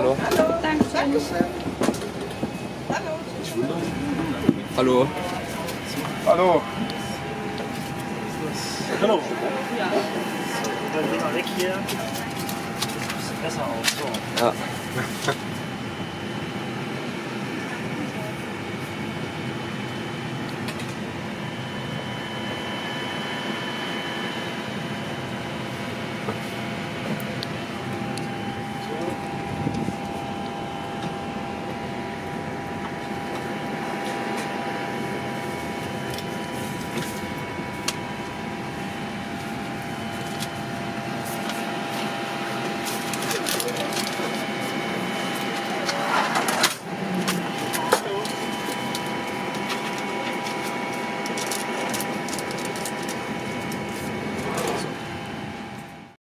Hallo. Hallo. Dankeschön. Hallo. Hallo. Hallo. Ja. Dann gehen wir weg hier. Sieht besser aus. So. Ja.